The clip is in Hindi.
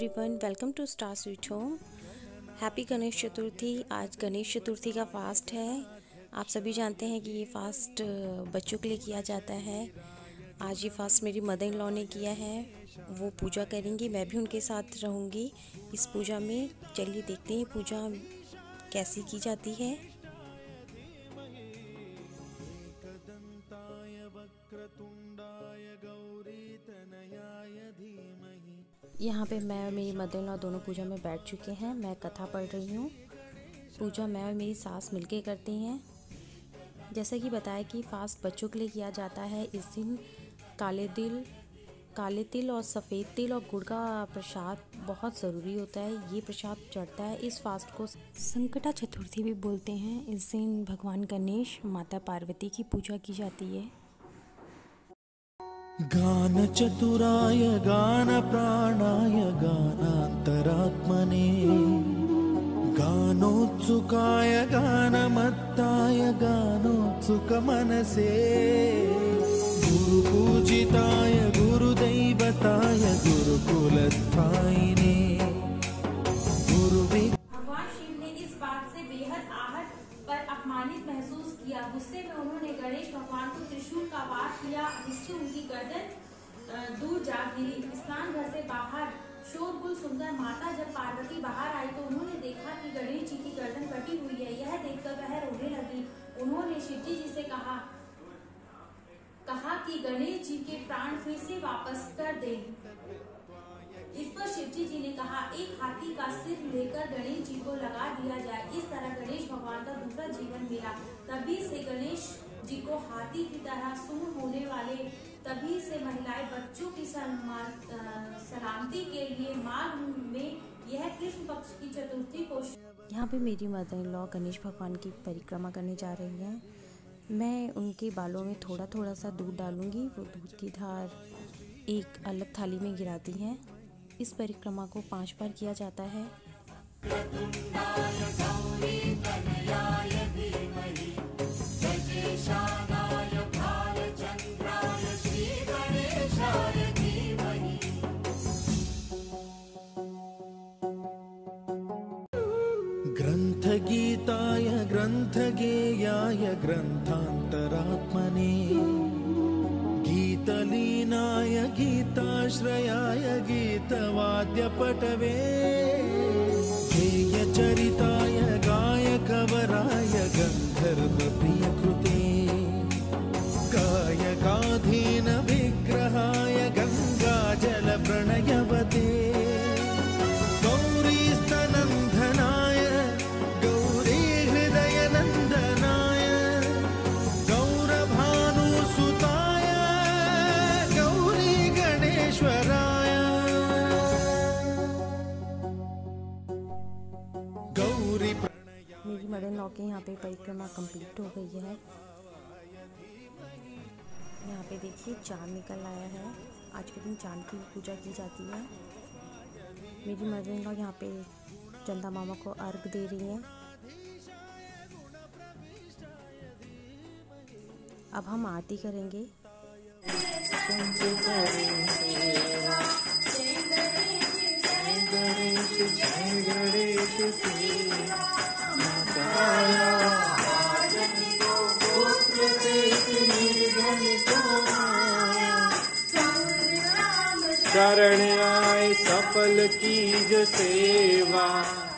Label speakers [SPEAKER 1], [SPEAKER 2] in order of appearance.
[SPEAKER 1] Everyone, welcome to star sweet home. Happy Ganesh Chaturthi. आज गणेश चतुर्थी का फास्ट है। आप सभी जानते हैं कि ये फास्ट बच्चों के लिए किया जाता है। आज ये फास्ट मेरी मदर इन लॉ ने किया है। वो पूजा करेंगी, मैं भी उनके साथ रहूँगी इस पूजा में। चलिए देखते हैं पूजा कैसी की जाती है। यहाँ पे मैं और मेरी मदर इन लॉ दोनों पूजा में बैठ चुके हैं। मैं कथा पढ़ रही हूँ। पूजा मैं और मेरी सास मिलके करती हैं। जैसा कि बताया कि फास्ट बच्चों के लिए किया जाता है। इस दिन काले तिल और सफ़ेद तिल और गुड़ का प्रसाद बहुत ज़रूरी होता है। ये प्रसाद चढ़ता है। इस फास्ट को संकटा चतुर्थी भी बोलते हैं। इस दिन भगवान गणेश, माता पार्वती की पूजा की जाती है।
[SPEAKER 2] गान चतुराय गान प्राणाय गानांतरात्मने गानोत्सुकाय गानमत्ताय गानोत्सुक मनसे गुरुपूजिताय गुरुदैवताय गुरुकुलस्थायिने
[SPEAKER 3] भगवान शिव ने इस बात से बेहद आहट पर अपमानित महसूस किया। गुस्से में उन्होंने गणेश भगवान को त्रिशूल का वार किया, जिससे उनकी गर्दन दूर जा गिरी। स्नान घर से बाहर शोरगुल सुनकर माता जब पार्वती बाहर आई तो उन्होंने देखा कि गणेश जी की गर्दन कटी हुई है। यह देखकर वह रोने लगी। उन्होंने शिवजी जी से कहा कि गणेश जी के प्राण फिर से वापस कर दें। इस पर शिवजी जी ने कहा, एक हाथी का सिर लेकर गणेश जी को लगा दिया जाए। इस तरह गणेश भगवान का दूसरा जीवन मिला। तभी से गणेश जी को हाथी की तरह सूंड होने वाले, तभी से महिलाएं बच्चों की सलामती के लिए माघ में यह कृष्ण पक्ष की चतुर्थी को।
[SPEAKER 1] यहाँ पे मेरी मदर इन लॉ गणेश भगवान की परिक्रमा करने जा रही हैं। मैं उनके बालों में थोड़ा थोड़ा सा दूध डालूंगी। वो दूध की धार एक अलग थाली में गिराती हैं। इस परिक्रमा को 5 बार किया जाता है।
[SPEAKER 2] ग्रंथ गीताय ग्रंथ गेयाय ग्रंथांतरात्मने गीतलीनाय गीताश्रयाय गीतवाद्यपटवे गेयचरिताय गायकवराय गंधर्वप्रियकृते गायकाधीन विग्रहाय गंगाजलप्रणयवते गौरीस्तनन्दनाय गौरीहृदयनन्दनाय गौरभानुसुताय गौरी गणेश्वराय गौरी
[SPEAKER 1] मेरी मदर इन लॉ के यहाँ पे परिक्रमा कंप्लीट हो गई है। यहाँ पे देखिए चांद निकल आया है। आज के दिन चांद की पूजा की जाती है। मेरी मदर इन लॉ यहाँ पे चंदा मामा को अर्घ दे रही हैं। अब हम आरती करेंगे।
[SPEAKER 4] शरण आए सफल कीज सेवा।